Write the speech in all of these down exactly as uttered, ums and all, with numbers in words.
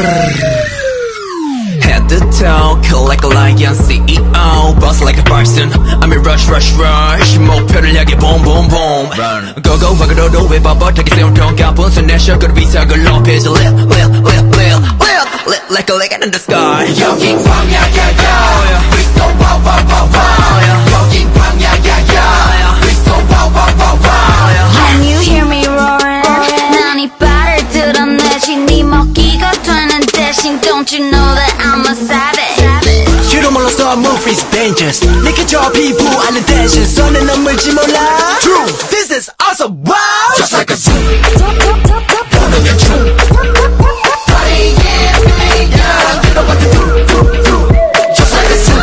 Head to toe, collect like a C E O, boss like a person. I'm in rush, rush, rush. 목표를 향해 boom, boom, boom. Go, go, go, go, go, 왜 뻣뻣하게 세우던 가뿐 내 셔그를 위상을 높이지. Live, live, live, live, live, live like a legend in the sky. 여긴 광야야야. We so wow, wow, wow, wow. 여긴 광야야야. We so wow, wow, wow, wow. Can you hear me roaring? 난 이 발을 드러내지 네 먹기가 되는 대신 Don't you know that I'm a savage? 주로 몰라서 move is dangerous. 내게 저 피부 안에 tension 손에 넘을지 몰라. True, this is awesome, wow. Just like a zoo. 보는 게 true. Party, yeah, feeling, yeah. You know what to do, do, do. Just like a zoo.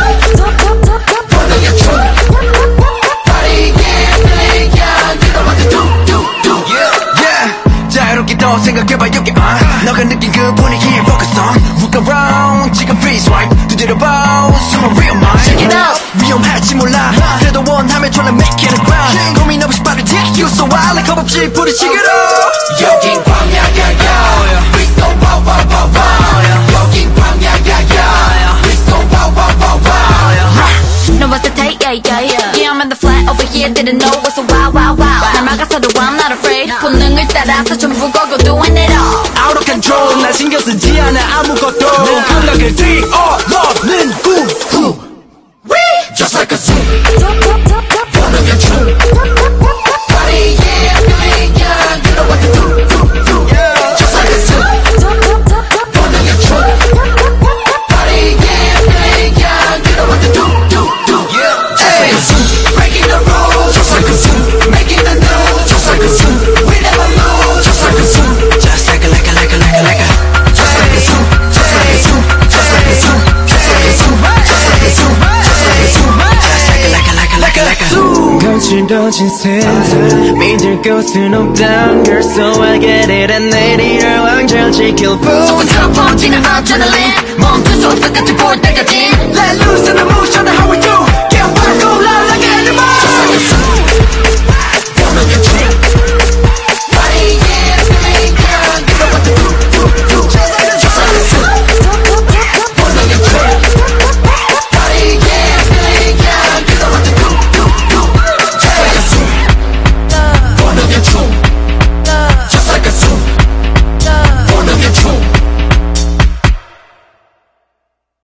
보는 게 true. Party, yeah, feeling, yeah. You know what to do, do, do. Yeah, yeah. 자유롭게 더 생각해봐, you can. 너가 느낀 그 분위기에 focus on. Look around, 지금 freeze right. 두드려봐, 숨은 real mind. Check it out. 위험할지 몰라. 그래도 원하면 tryna make it a grind. 고민 없이 빠르게 take you so wild. like 겁없이 부딪히기로. 여긴 광야야야. We so wow wow wow wow. 여긴 광야야야. We so wow wow wow wow. Know what's the take, yeah, yeah, yeah. Yeah, I'm in the flat over here, didn't know what's a wow, wow, wow. 날 막아서도 I'm not afraid. 본능을 따라서 전부 걸고 doing it all. Out of control, 나 신경 쓰지 않아 아무것도. 내 감각을 뛰어넘는 후. Just like a zoo. 보는 게 true. Party, yeah, feeling, yeah. You know what to do, do, do. Just like a zoo. 보는 게 true. Party, yeah, feeling, yeah. You know what to do, do, do. Just like a zoo. Breaking the rules. Just like a zoo. Making the news. Just like a zoo. We never lose. Just like a zoo. Just like a, like a, like a, like a, like a. Just like a zoo. Just like a zoo. Just like a zoo. Just like a zoo. Just like a zoo. 거칠어진 세상 믿을 곳은 없단 girl so I get it and 내리를 왕절 지킬 뿐 속은 터지는 adrenaline 멈출 수 없어 끝을 볼 때까지 Let loose and emotion how we do